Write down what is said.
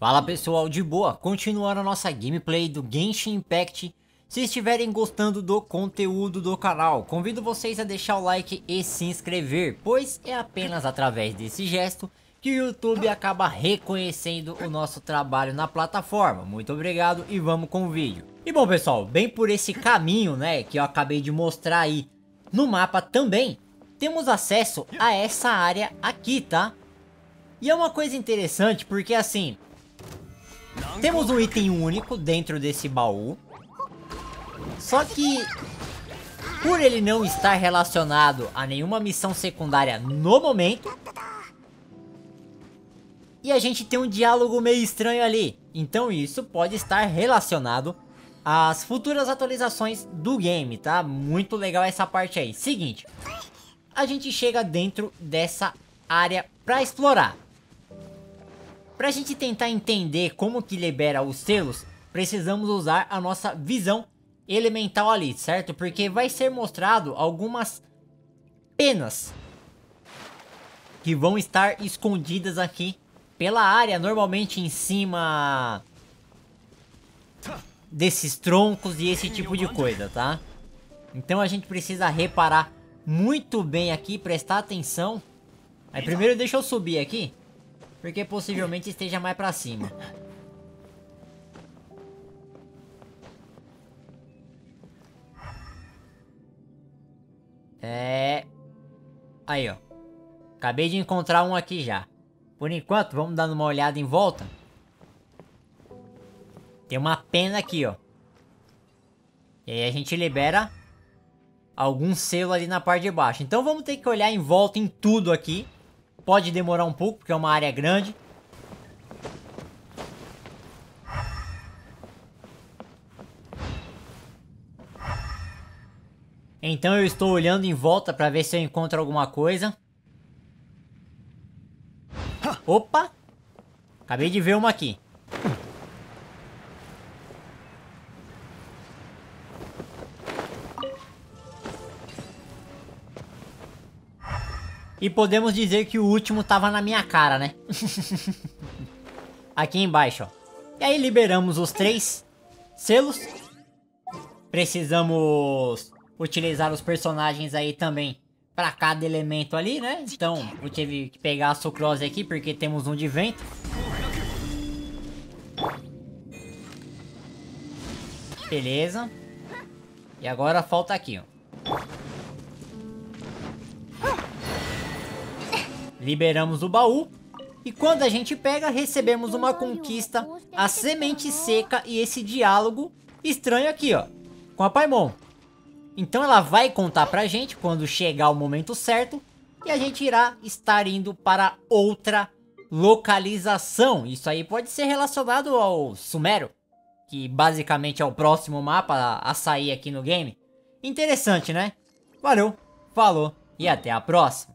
Fala pessoal, de boa, continuando a nossa gameplay do Genshin Impact. Se estiverem gostando do conteúdo do canal, convido vocês a deixar o like e se inscrever, pois é apenas através desse gesto que o YouTube acaba reconhecendo o nosso trabalho na plataforma. Muito obrigado e vamos com o vídeo. E bom pessoal, bem por esse caminho, né, que eu acabei de mostrar aí no mapa também, temos acesso a essa área aqui, tá? E é uma coisa interessante porque assim, temos um item único dentro desse baú. Só que, por ele não estar relacionado a nenhuma missão secundária no momento, e a gente tem um diálogo meio estranho ali, então isso pode estar relacionado às futuras atualizações do game, tá? Muito legal essa parte aí. Seguinte, a gente chega dentro dessa área para explorar. Pra gente tentar entender como que libera os selos, precisamos usar a nossa visão elemental ali, certo? Porque vai ser mostrado algumas penas que vão estar escondidas aqui pela área, normalmente em cima desses troncos e esse tipo de coisa, tá? Então a gente precisa reparar muito bem aqui, prestar atenção. Aí primeiro deixa eu subir aqui, porque possivelmente esteja mais pra cima. Aí, ó. Acabei de encontrar um aqui já. Por enquanto, vamos dando uma olhada em volta. Tem uma pena aqui, ó. E aí a gente libera algum selo ali na parte de baixo. Então vamos ter que olhar em volta em tudo aqui. Pode demorar um pouco, porque é uma área grande. Então eu estou olhando em volta para ver se eu encontro alguma coisa. Opa! Acabei de ver uma aqui. E podemos dizer que o último tava na minha cara, né? Aqui embaixo, ó. E aí liberamos os 3 selos. Precisamos utilizar os personagens aí também para cada elemento ali, né? Então eu tive que pegar a sucrose aqui porque temos um de vento. Beleza. E agora falta aqui, ó. Liberamos o baú. E quando a gente pega, recebemos uma conquista, a semente seca e esse diálogo estranho aqui, ó, com a Paimon. Então ela vai contar pra gente quando chegar o momento certo e a gente irá estar indo para outra localização. Isso aí pode ser relacionado ao Sumero, que basicamente é o próximo mapa a sair aqui no game. Interessante, né? Valeu, falou e até a próxima.